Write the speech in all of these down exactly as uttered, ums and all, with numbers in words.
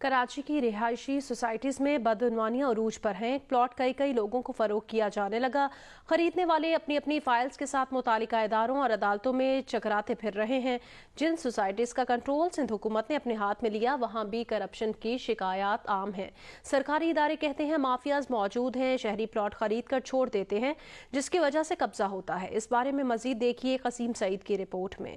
کراچی کی رہائشی سوسائٹیز میں بدعنوانیاں عروج پر ہیں۔ پلاٹ کئی کئی لوگوں کو فروخت کیا جانے لگا۔ خریدنے والے اپنی اپنی فائلز کے ساتھ متعلقہ اداروں اور عدالتوں میں چکراتے پھر رہے ہیں۔ جن سوسائٹیز کا کنٹرول سندھ حکومت نے اپنے ہاتھ میں لیا وہاں بھی کرپشن کی شکایات عام ہیں۔ سرکاری ادارے کہتے ہیں مافیاز موجود ہیں، شہری پلاٹ خرید کر چھوڑ دیتے ہیں جس کی وجہ سے قبضہ ہوتا ہے۔ اس بارے میں مزید دیکھیے قسیم سعید کی رپورٹ میں۔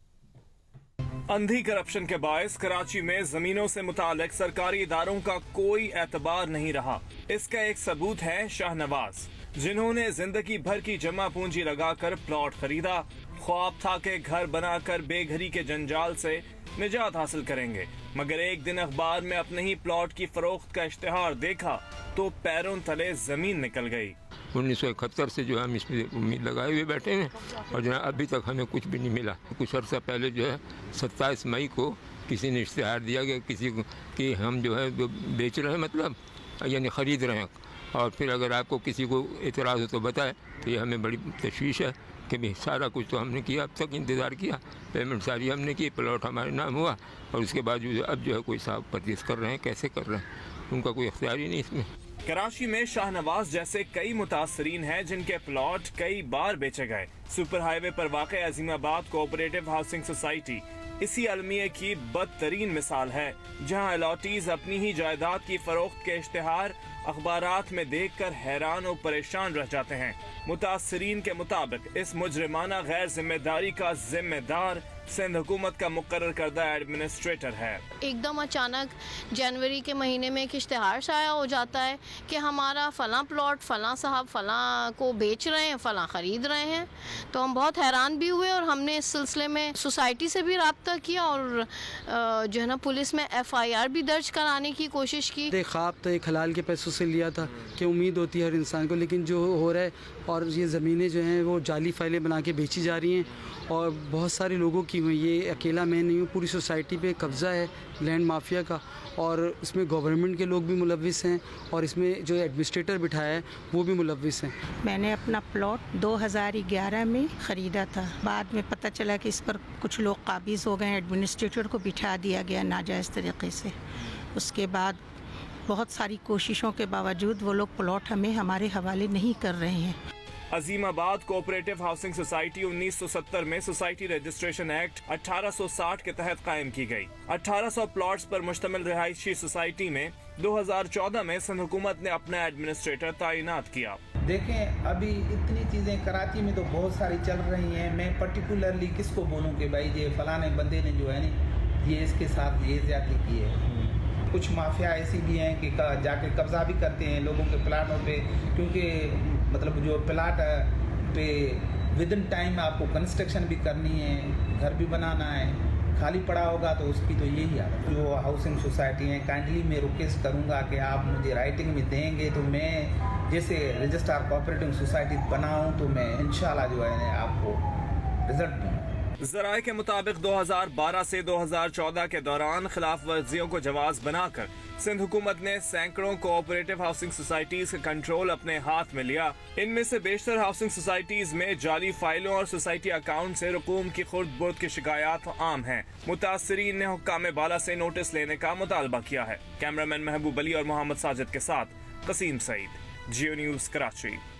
اندھی کرپشن کے باعث کراچی میں زمینوں سے متعلق سرکاری اداروں کا کوئی اعتبار نہیں رہا۔ اس کا ایک ثبوت ہے شاہ نواز، جنہوں نے زندگی بھر کی جمع پونجی لگا کر پلاٹ خریدا۔ خواب تھا کہ گھر بنا کر بے گھری کے جنجال سے نجات حاصل کریں گے، مگر ایک دن اخبار میں اپنے ہی پلاٹ کی فروخت کا اشتہار دیکھا تو پیروں تلے زمین نکل گئی۔ انیس سو اکہتر سے جو ہے ہم اس میں امید لگائے ہوئے بیٹھے ہیں اور جو ہے ابھی تک ہمیں کچھ بھی نہیں ملا۔ کچھ عرصہ پہلے جو ہے ستائیس مئی کو کسی نے اشتہار دیا گیا کسی کو کہ ہم جو ہے جو بیچ رہے ہیں، مطلب یعنی خرید رہے ہیں، اور پھر اگر آپ کو کسی کو اعتراض ہو تو بتائے۔ تو یہ ہمیں بڑی تشویش ہے کہ بھی سارا کچھ تو ہم نے کیا، اب تک انتظار کیا، پیمنٹ ساری ہم نے کی، پلاٹ ہمارے نام ہوا، اور اس کے بعد جو اب جو ہے کوئی صاحب پرچیز کر رہے ہیں، کیسے کر رہے ہیں، ان کا کوئی اختیار ہی نہیں اس میں۔ کراچی میں شاہ نواز جیسے کئی متاثرین ہیں جن کے پلاٹ کئی بار بیچے گئے۔ سپر ہائی وے پر واقع عظیم آباد کوآپریٹو ہاؤسنگ سوسائٹی اسی المیہ کی بدترین مثال ہے، جہاں الاٹیز اپنی ہی جائیداد کی فروخت کے اشتہار اخبارات میں دیکھ کر حیران و پریشان رہ جاتے ہیں۔ متاثرین کے مطابق اس مجرمانہ غیر ذمہ داری کا ذمہ دار سندھ حکومت کا مقرر کردہ ایڈمنسٹریٹر ہے۔ ایک دم اچانک جنوری کے مہینے میں ایک اشتہار شائع ہو جاتا ہے کہ ہمارا فلاں پلاٹ فلاں صاحب فلاں کو بیچ رہے ہیں، فلاں خرید رہے ہیں۔ تو ہم بہت حیران بھی ہوئے اور ہم نے اس سلسلے میں سوسائٹی سے بھی رابطہ کیا اور جو ہے نا پولیس میں ایف آئی آر بھی درج کرانے کی کوشش کی۔ ایک خواب تو ایک حلال کے پیسوں سے لیا تھا کہ امید ہوتی ہے ہر انسان کو، لیکن جو ہو رہا ہے اور یہ زمینیں جو ہیں وہ جعلی فائلیں بنا کے بیچی جا رہی ہیں اور بہت سارے لوگوں کی ہوئی۔ یہ اکیلا میں نہیں ہوں، پوری سوسائٹی پہ قبضہ ہے لینڈ مافیا کا، اور اس میں گورنمنٹ کے لوگ بھی ملوث ہیں اور اس میں جو ایڈمنسٹریٹر بٹھایا ہے وہ بھی ملوث ہیں۔ میں نے اپنا پلاٹ دو ہزار گیارہ میں خریدا تھا، بعد میں پتہ چلا کہ اس پر کچھ لوگ قابض ہو گئے، ایڈمنسٹریٹر کو بٹھا دیا گیا ناجائز طریقے سے۔ اس کے بعد بہت ساری کوششوں کے باوجود وہ لوگ پلاٹ ہمیں ہمارے حوالے نہیں کر رہے ہیں۔ Azimabad cooperative housing society انیس سو ستر میں سوسائٹی رجسٹریشن ایکٹ اٹھارہ سو ساٹھ کے تحت قائم کی گئی۔ اٹھارہ سو پلاٹس پر مشتمل رہائشی سوسائٹی میں دو ہزار چودہ میں سندھ حکومت نے اپنا ایڈمنسٹریٹر تعینات کیا۔ دیکھیں ابھی اتنی چیزیں کراچی میں تو بہت ساری چل رہی ہیں، میں پرٹیکولرلی کس کو بولوں کہ بھائی یہ فلانے بندے نے جو ہے نا یہ اس کے ساتھ یہ زیادتی کی ہے۔ کچھ مافیا ایسی بھی ہیں کہ جا کے قبضہ بھی کرتے ہیں لوگوں کے پلاٹوں پہ، کیونکہ مطلب جو پلاٹ پہ ود ان ٹائم آپ کو کنسٹرکشن بھی کرنی ہے، گھر بھی بنانا ہے، خالی پڑا ہوگا تو اس کی تو یہی حالت ہے۔ جو ہاؤسنگ سوسائٹی ہیں کائنڈلی میں ریکویسٹ کروں گا کہ آپ مجھے رائٹنگ میں دیں گے تو میں جیسے رجسٹرار کوآپریٹو سوسائٹی بناؤں تو میں انشاءاللہ جو ہے آپ کو رزلٹ دوں۔ ذرائع کے مطابق دو ہزار بارہ سے دو ہزار چودہ کے دوران خلاف ورزیوں کو جواز بنا کر سندھ حکومت نے سینکڑوں کوآپریٹو ہاؤسنگ سوسائٹیز کا کنٹرول اپنے ہاتھ میں لیا۔ ان میں سے بیشتر ہاؤسنگ سوسائٹیز میں جعلی فائلوں اور سوسائٹی اکاؤنٹ سے رقوم کی خرد برد کی شکایات عام ہیں۔ متاثرین نے حکام بالا سے نوٹس لینے کا مطالبہ کیا ہے۔ کیمرامین محبوب علی اور محمد ساجد کے ساتھ قسیم سعید، جیو نیوز کراچی۔